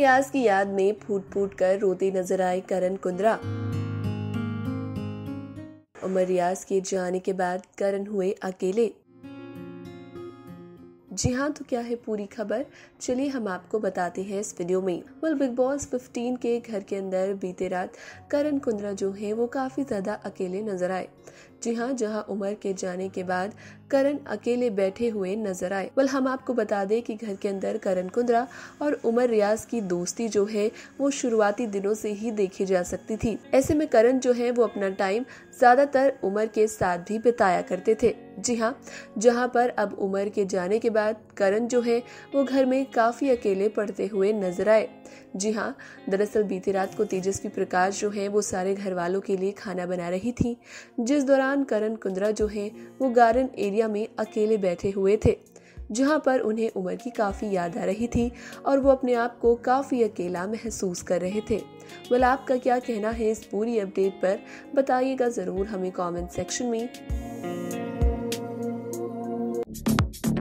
रियाज की याद में फूट फूट कर रोते नजर आए करण कुंद्रा। उमर रियाज के जाने के बाद करण हुए अकेले। जी हाँ, तो क्या है पूरी खबर, चलिए हम आपको बताते हैं इस वीडियो में। बिग बॉस 15 के घर के अंदर बीते रात करण कुंद्रा जो है वो काफी ज्यादा अकेले नजर आए। जी हाँ, जहां उमर के जाने के बाद करण अकेले बैठे हुए नजर आए। हम आपको बता दें कि घर के अंदर करण कुंद्रा और उमर रियाज की दोस्ती जो है वो शुरुआती दिनों से ही देखी जा सकती थी। ऐसे में करण जो है वो अपना टाइम ज्यादातर उमर के साथ भी बिताया करते थे। जी हाँ, जहाँ पर अब उमर के जाने के बाद करण जो है वो घर में काफी अकेले पड़ते हुए नजर आए। जी हाँ, दरअसल बीती रात को तेजस्वी प्रकाश जो है वो सारे घर वालों के लिए खाना बना रही थी, जिस दौरान करण कुंद्रा जो है वो गार्डन एरिया में अकेले बैठे हुए थे, जहां पर उन्हें उमर की काफी याद आ रही थी और वो अपने आप को काफी अकेला महसूस कर रहे थे। आपका क्या कहना है इस पूरी अपडेट पर, बताइएगा जरूर हमें कमेंट सेक्शन में।